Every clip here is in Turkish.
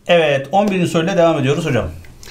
Evet, 11. soruyla devam ediyoruz hocam.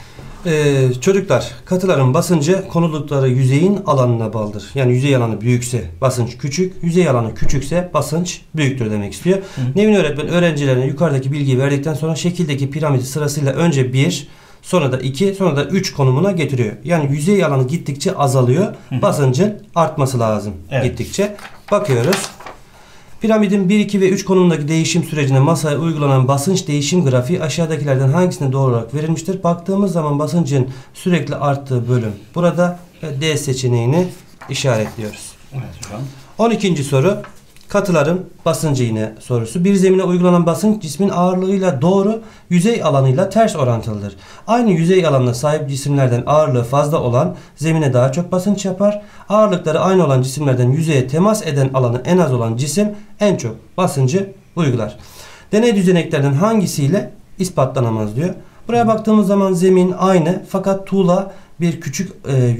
Çocuklar, katıların basıncı konuldukları yüzeyin alanına bağlıdır. Yani yüzey alanı büyükse basınç küçük, yüzey alanı küçükse basınç büyüktür demek istiyor. Nevin öğretmen öğrencilerine yukarıdaki bilgiyi verdikten sonra şekildeki piramidi sırasıyla önce 1, sonra da 2, sonra da 3 konumuna getiriyor. Yani yüzey alanı gittikçe azalıyor. Basıncın artması lazım gittikçe. Bakıyoruz. Piramidin 1, 2 ve 3 konumundaki değişim sürecine masaya uygulanan basınç değişim grafiği aşağıdakilerden hangisine doğru olarak verilmiştir? Baktığımız zaman basıncın sürekli arttığı bölüm burada D seçeneğini işaretliyoruz. Evet hocam. 12. soru. Katıların basıncı yine sorusu. Bir zemine uygulanan basınç cismin ağırlığıyla doğru, yüzey alanıyla ters orantılıdır. Aynı yüzey alanına sahip cisimlerden ağırlığı fazla olan zemine daha çok basınç yapar. Ağırlıkları aynı olan cisimlerden yüzeye temas eden alanı en az olan cisim en çok basıncı uygular. Deney düzeneklerden hangisiyle ispatlanamaz diyor. Buraya baktığımız zaman zemin aynı fakat tuğla bir küçük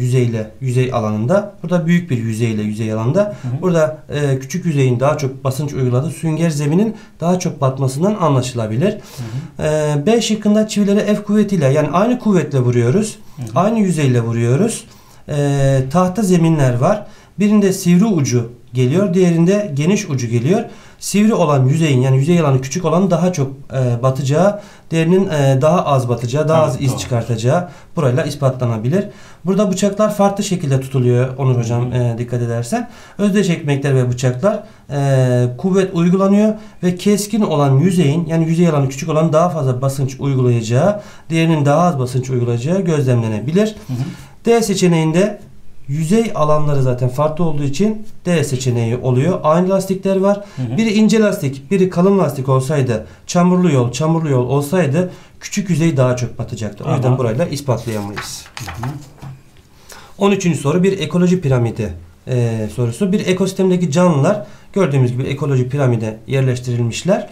yüzey alanında. Burada büyük bir yüzey alanında. Burada küçük yüzeyin daha çok basınç uyguladığı sünger zeminin daha çok batmasından anlaşılabilir. B şıkkında çivileri F kuvvetiyle yani aynı kuvvetle vuruyoruz. Aynı yüzeyle vuruyoruz. Tahta zeminler var. Birinde sivri ucu geliyor. Diğerinde geniş ucu geliyor. Sivri olan yüzeyin yani yüzey alanı küçük olan daha çok batacağı, diğerinin daha az batacağı, daha az iz çıkartacağı burayla ispatlanabilir. Burada bıçaklar farklı şekilde tutuluyor Onur hocam dikkat edersen. Özdeş ekmekler ve bıçaklar kuvvet uygulanıyor ve keskin olan yüzeyin yani yüzey alanı küçük olan daha fazla basınç uygulayacağı, diğerinin daha az basınç uygulayacağı gözlemlenebilir. D seçeneğinde yüzey alanları zaten farklı olduğu için D seçeneği oluyor. Aynı lastikler var. Biri ince lastik, biri kalın lastik olsaydı, çamurlu yol olsaydı küçük yüzey daha çok batacaktı. O yüzden burayla ispatlayamayız. 13. soru bir ekoloji piramidi sorusu. Bir ekosistemdeki canlılar gördüğümüz gibi ekoloji piramide yerleştirilmişler.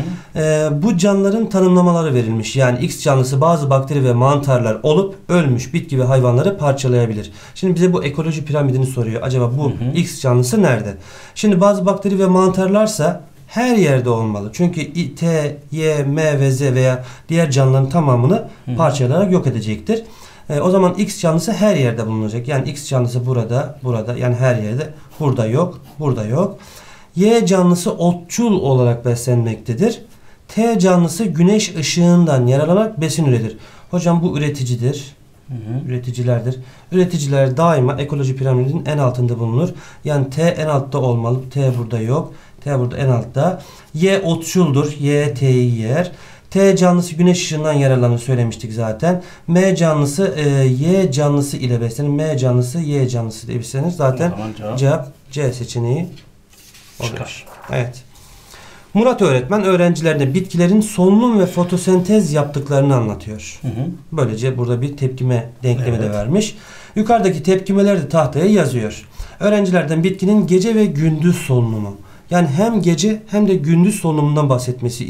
Bu canlıların tanımlamaları verilmiş. Yani X canlısı bazı bakteri ve mantarlar olup ölmüş bitki ve hayvanları parçalayabilir. Şimdi bize bu ekoloji piramidini soruyor. Acaba bu X canlısı nerede? Şimdi bazı bakteri ve mantarlarsa her yerde olmalı. Çünkü T, Y, M ve Z veya diğer canlıların tamamını parçalayarak yok edecektir. O zaman X canlısı her yerde bulunacak. Yani X canlısı burada yani her yerde. Burada yok. Y canlısı otçul olarak beslenmektedir. T canlısı güneş ışığından yararlanarak besin üretir. Hocam bu üreticidir. Üreticilerdir. Üreticiler daima ekoloji piramidinin en altında bulunur. Yani T en altta olmalı. T burada yok. T burada en altta. Y otçuldur. Y T'yi yer. T canlısı güneş ışığından yararlanır söylemiştik zaten. M canlısı Y canlısı ile beslenir. M canlısı Y canlısı ile beslenir. Zaten cevap C seçeneği olur. Evet. Murat öğretmen öğrencilerine bitkilerin solunum ve fotosentez yaptıklarını anlatıyor. Böylece burada bir tepkime denklemi de vermiş. Yukarıdaki tepkimeler de tahtaya yazıyor. Öğrencilerden bitkinin gece ve gündüz solunumu. Yani hem gece hem de gündüz solunumundan bahsetmesi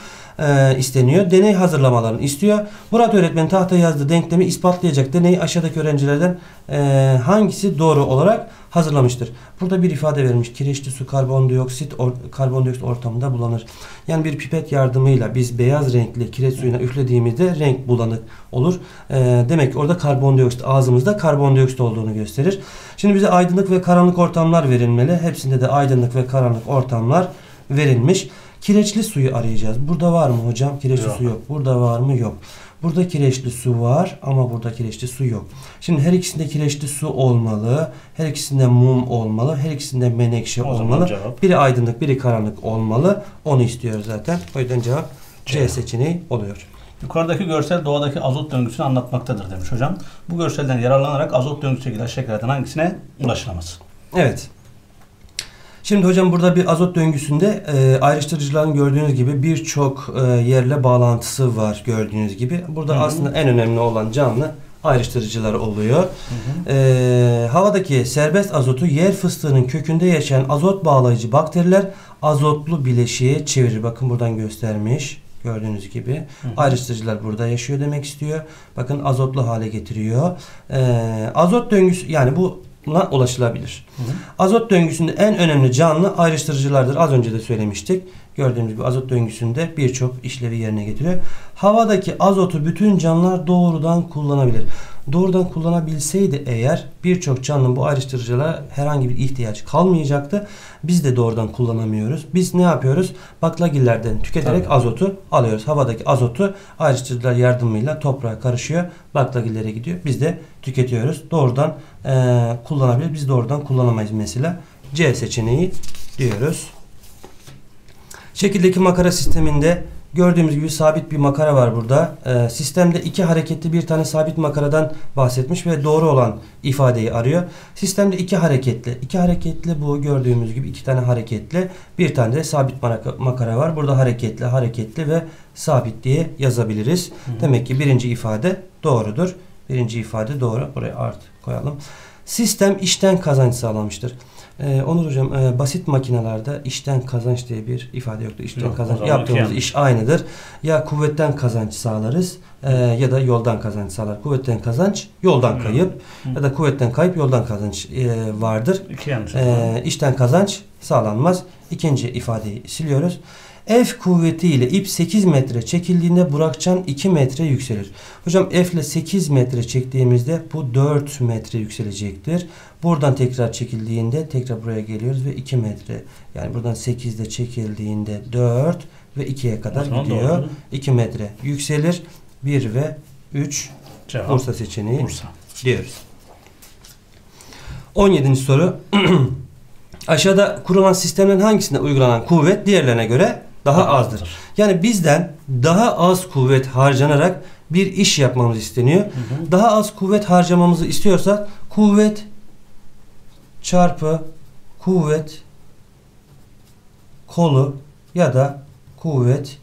isteniyor. Deney hazırlamalarını istiyor. Murat öğretmen tahtaya yazdığı denklemi ispatlayacak deneyi aşağıdaki öğrencilerden hangisi doğru olarak hazırlamıştır? Burada bir ifade verilmiş. Kireçli su karbondioksit ortamında bulanır. Yani bir pipet yardımıyla biz beyaz renkli kireç suyuna üflediğimizde renk bulanık olur. Demek ki orada karbondioksit ağzımızda karbondioksit olduğunu gösterir. Şimdi bize aydınlık ve karanlık ortamlar verilmeli. Hepsinde de aydınlık ve karanlık ortamlar verilmiş. Kireçli suyu arayacağız. Burada var mı hocam? Kireçli su yok. Burada var mı? Yok. Burada kireçli su var ama burada kireçli su yok. Şimdi her ikisinde kireçli su olmalı. Her ikisinde mum olmalı. Her ikisinde menekşe olmalı. Biri aydınlık, biri karanlık olmalı. Onu istiyoruz zaten. O yüzden cevap C seçeneği oluyor. Yukarıdaki görsel doğadaki azot döngüsünü anlatmaktadır demiş hocam. Bu görselden yararlanarak azot döngüsüyle ilgili aşağıdakilerden hangisine ulaşılamaz? Evet. Şimdi hocam burada bir azot döngüsünde ayrıştırıcıların gördüğünüz gibi birçok yerle bağlantısı var gördüğünüz gibi. Burada aslında en önemli olan canlı ayrıştırıcılar oluyor. Havadaki serbest azotu yer fıstığının kökünde yaşayan azot bağlayıcı bakteriler azotlu bileşiğe çevirir. Bakın buradan göstermiş. Gördüğünüz gibi. Ayrıştırıcılar burada yaşıyor demek istiyor. Bakın azotlu hale getiriyor. Azot döngüsü yani bu ulaşılabilir. Azot döngüsünde en önemli canlı ayrıştırıcılardır. Az önce de söylemiştik. Gördüğünüz gibi azot döngüsünde birçok işlevi yerine getiriyor. Havadaki azotu bütün canlılar doğrudan kullanabilir. Doğrudan kullanabilseydi eğer birçok canlının bu ayrıştırıcılara herhangi bir ihtiyaç kalmayacaktı. Biz de doğrudan kullanamıyoruz. Biz ne yapıyoruz? Baklagillerden tüketerek azotu alıyoruz. Havadaki azotu ayrıştırıcılar yardımıyla toprağa karışıyor. Baklagillere gidiyor. Biz de tüketiyoruz. Doğrudan kullanabilir. Biz doğrudan kullanamayız mesela. C seçeneği diyoruz. Şekildeki makara sisteminde gördüğümüz gibi sabit bir makara var burada. Sistemde iki hareketli bir tane sabit makaradan bahsetmiş ve doğru olan ifadeyi arıyor. Sistemde iki hareketli. İki hareketli bu gördüğümüz gibi iki tane hareketli. Bir tane de sabit makara var. Burada hareketli, hareketli ve sabit diye yazabiliriz. Demek ki birinci ifade doğrudur. Birinci ifade doğru. Buraya artı koyalım. Sistem işten kazanç sağlamıştır. Onur hocam basit makinelerde işten kazanç diye bir ifade yoktur. İşten kazanç yaptığımız iş aynıdır. Ya kuvvetten kazanç sağlarız ya da yoldan kazanç sağlar. Kuvvetten kazanç yoldan kayıp ya da kuvvetten kayıp yoldan kazanç vardır. İşten kazanç sağlanmaz. İkinci ifadeyi siliyoruz. F kuvvetiyle ip 8 metre çekildiğinde Burakcan 2 metre yükselir. Hocam F ile 8 metre çektiğimizde bu 4 metre yükselecektir. Buradan tekrar çekildiğinde tekrar buraya geliyoruz ve 2 metre. Yani buradan 8'de çekildiğinde 4 ve 2'ye kadar gidiyor. Doğru. 2 metre yükselir. 1 ve 3 cevap Bursa seçeneği diyoruz. 17. soru. Aşağıda kurulan sistemlerin hangisinde uygulanan kuvvet diğerlerine göre daha azdır? Yani bizden daha az kuvvet harcanarak bir iş yapmamız isteniyor. Daha az kuvvet harcamamızı istiyorsak kuvvet çarpı kuvvet kolu ya da kuvvet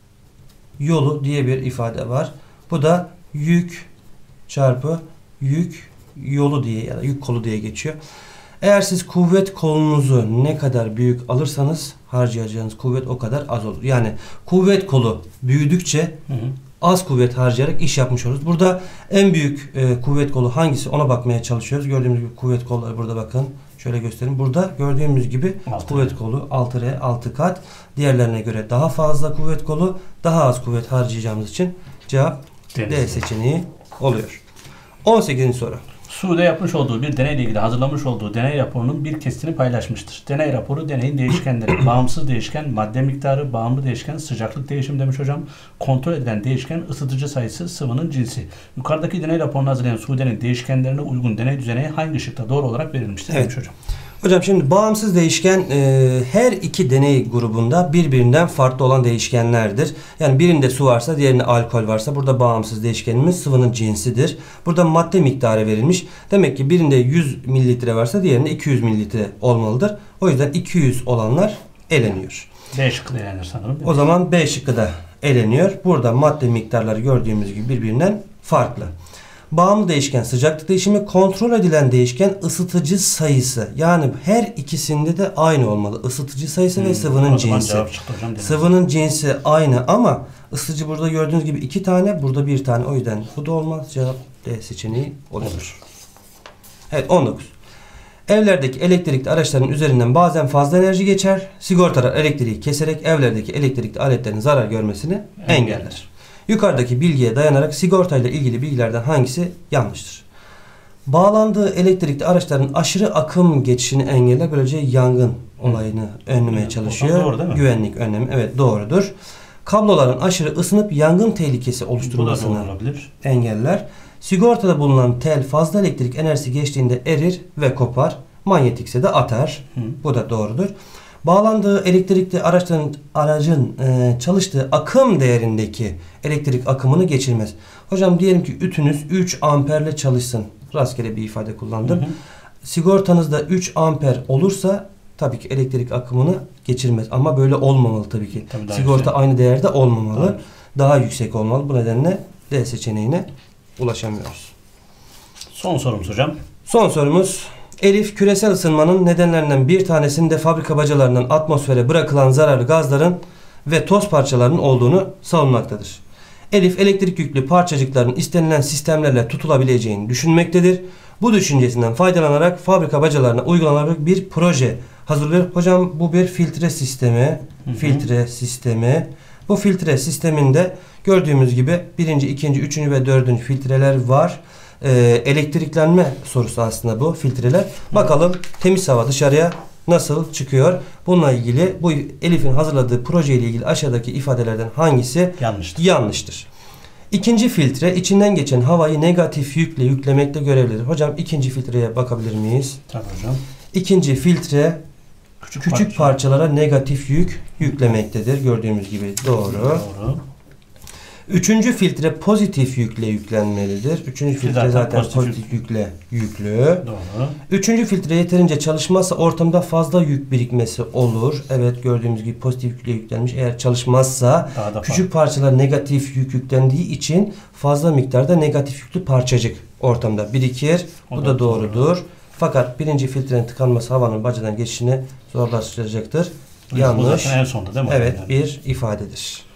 yolu diye bir ifade var. Bu da yük çarpı yük yolu diye ya da yük kolu diye geçiyor. Eğer siz kuvvet kolunuzu ne kadar büyük alırsanız harcayacağınız kuvvet o kadar az olur. Yani kuvvet kolu büyüdükçe az kuvvet harcayarak iş yapmış oluruz. Burada en büyük kuvvet kolu hangisi ona bakmaya çalışıyoruz. Gördüğümüz gibi kuvvet kolları burada bakın. Şöyle göstereyim. Burada gördüğümüz gibi kuvvet kolu 6R 6 kat. Diğerlerine göre daha fazla kuvvet kolu, daha az kuvvet harcayacağımız için cevap D seçeneği oluyor. 18. soru. Sude yapmış olduğu bir deneyle ilgili hazırlamış olduğu deney raporunun bir kesitini paylaşmıştır. Deney raporu deneyin değişkenleri, bağımsız değişken, madde miktarı, bağımlı değişken, sıcaklık değişimi demiş hocam. Kontrol edilen değişken, ısıtıcı sayısı, sıvının cinsi. Yukarıdaki deney raporunu hazırlayan Sude'nin değişkenlerine uygun deney düzeneği hangi şıkta doğru olarak verilmiştir demiş hocam. Hocam şimdi bağımsız değişken her iki deney grubunda birbirinden farklı olan değişkenlerdir. Yani birinde su varsa diğerinde alkol varsa burada bağımsız değişkenimiz sıvının cinsidir. Burada madde miktarı verilmiş. Demek ki birinde 100 mililitre varsa diğerinde 200 mililitre olmalıdır. O yüzden 200 olanlar eleniyor. B şıkkı da elenir sanırım. O zaman B şıkkı da eleniyor. Burada madde miktarları gördüğümüz gibi birbirinden farklı. Bağımlı değişken sıcaklık değişimi, kontrol edilen değişken ısıtıcı sayısı. Yani her ikisinde de aynı olmalı. Isıtıcı sayısı ve sıvının cinsi. Sıvının cinsi aynı ama ısıtıcı burada gördüğünüz gibi 2 tane, burada 1 tane. O yüzden bu da olmaz. Cevap D seçeneği olur. Evet 19. Evlerdeki elektrikli araçların üzerinden bazen fazla enerji geçer. Sigortalar elektriği keserek evlerdeki elektrikli aletlerin zarar görmesini engeller. Yukarıdaki bilgiye dayanarak sigortayla ilgili bilgilerden hangisi yanlıştır? Bağlandığı elektrikli araçların aşırı akım geçişini engeller. Böylece yangın olayını önlemeye çalışıyor. Doğru değil mi? Güvenlik önlemi. Evet doğrudur. Kabloların aşırı ısınıp yangın tehlikesi oluşturulmasını engeller. Sigortada bulunan tel fazla elektrik enerjisi geçtiğinde erir ve kopar. Manyetikse de atar. Bu da doğrudur. Bağlandığı elektrikli aracın çalıştığı akım değerindeki elektrik akımını geçirmez. Hocam diyelim ki ütünüz 3 amperle çalışsın. Rastgele bir ifade kullandım. Sigortanızda 3 amper olursa tabii ki elektrik akımını geçirmez. Ama böyle olmamalı tabii ki. Sigorta aynı değerde olmamalı. Evet. Daha yüksek olmalı. Bu nedenle D seçeneğine ulaşamıyoruz. Son sorumuz hocam. Son sorumuz. Elif küresel ısınmanın nedenlerinden bir tanesinde fabrika bacalarından atmosfere bırakılan zararlı gazların ve toz parçalarının olduğunu savunmaktadır. Elif elektrik yüklü parçacıkların istenilen sistemlerle tutulabileceğini düşünmektedir. Bu düşüncesinden faydalanarak fabrika bacalarına uygulanabilecek bir proje hazırlıyor. Hocam bu bir filtre sistemi. Filtre sistemi. Bu filtre sisteminde gördüğümüz gibi 1. 2. 3. ve 4. filtreler var. Elektriklenme sorusu aslında bu filtreler. Bakalım temiz hava dışarıya nasıl çıkıyor? Bununla ilgili bu Elif'in hazırladığı proje ile ilgili aşağıdaki ifadelerden hangisi yanlıştır? İkinci filtre içinden geçen havayı negatif yükle yüklemekte görevlidir. Hocam ikinci filtreye bakabilir miyiz? Tabii hocam. İkinci filtre küçük parçalara negatif yük yüklemektedir. Gördüğümüz gibi doğru. Üçüncü filtre pozitif yükle yüklenmelidir. Üçüncü filtre zaten pozitif yükle yüklü. Doğru. Üçüncü filtre yeterince çalışmazsa ortamda fazla yük birikmesi olur. Evet gördüğümüz gibi pozitif yükle yüklenmiş. Eğer çalışmazsa küçük parçalar negatif yük yüklendiği için fazla miktarda negatif yüklü parçacık ortamda birikir. Bu da doğrudur. Fakat birinci filtrenin tıkanması havanın bacadan geçişini zorlaştıracaktır. Yanlış. En sonda değil mi? Evet bir ifadedir.